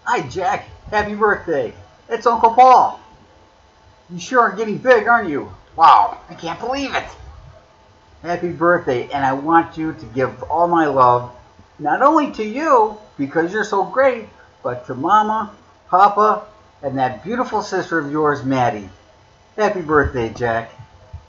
Hi, Jack. Happy birthday. It's Uncle Paul. You sure are getting big, aren't you? Wow, I can't believe it. Happy birthday, and I want you to give all my love, not only to you, because you're so great, but to Mama, Papa, and that beautiful sister of yours, Maddie. Happy birthday, Jack.